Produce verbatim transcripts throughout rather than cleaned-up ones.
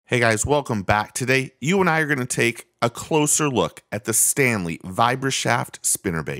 Hey guys, welcome back. Today, you and I are going to take a closer look at the Stanley VibraShaft spinnerbait.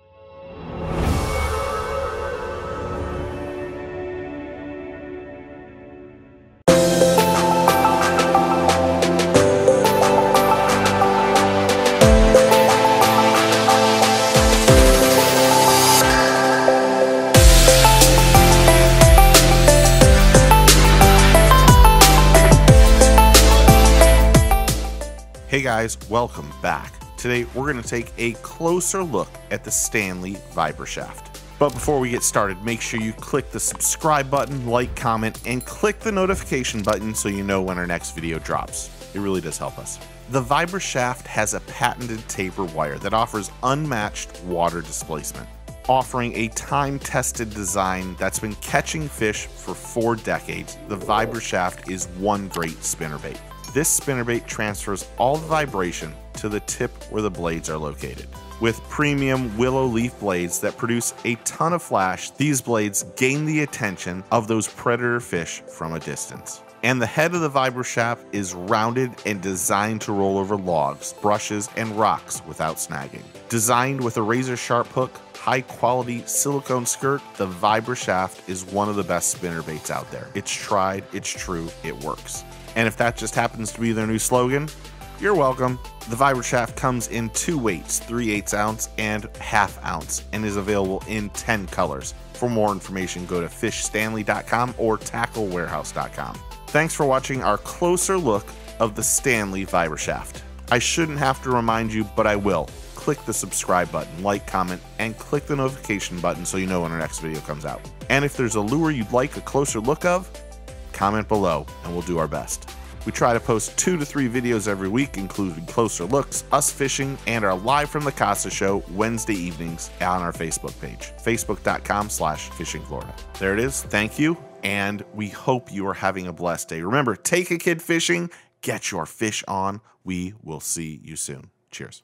Hey guys, welcome back. Today we're going to take a closer look at the Stanley VibraShaft. But before we get started, make sure you click the subscribe button, like, comment, and click the notification button so you know when our next video drops. It really does help us. The VibraShaft has a patented taper wire that offers unmatched water displacement, offering a time-tested design that's been catching fish for four decades. The VibraShaft is one great spinnerbait. This spinnerbait transfers all the vibration to the tip where the blades are located. With premium willow leaf blades that produce a ton of flash, these blades gain the attention of those predator fish from a distance. And the head of the VibraShaft is rounded and designed to roll over logs, brushes, and rocks without snagging. Designed with a razor-sharp hook, high-quality silicone skirt, the VibraShaft is one of the best spinnerbaits out there. It's tried, it's true, it works. And if that just happens to be their new slogan, you're welcome. The VibraShaft comes in two weights, three eighths ounce and half ounce, and is available in ten colors. For more information, go to fish stanley dot com or tackle warehouse dot com. Thanks for watching our closer look of the Stanley VibraShaft. I shouldn't have to remind you, but I will. Click the subscribe button, like, comment, and click the notification button so you know when our next video comes out. And if there's a lure you'd like a closer look of, comment below and we'll do our best. We try to post two to three videos every week, including closer looks, us fishing, and our live from the Casa show Wednesday evenings on our Facebook page, facebook dot com slash fishing florida. There it is. Thank you, and we hope you are having a blessed day. Remember, take a kid fishing, get your fish on. We will see you soon. Cheers.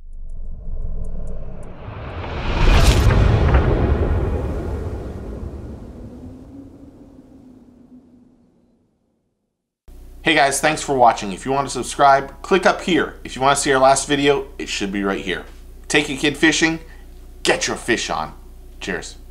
Hey guys, thanks for watching. If you want to subscribe, click up here. If you want to see our last video, it should be right here. Take a kid fishing, get your fish on. Cheers.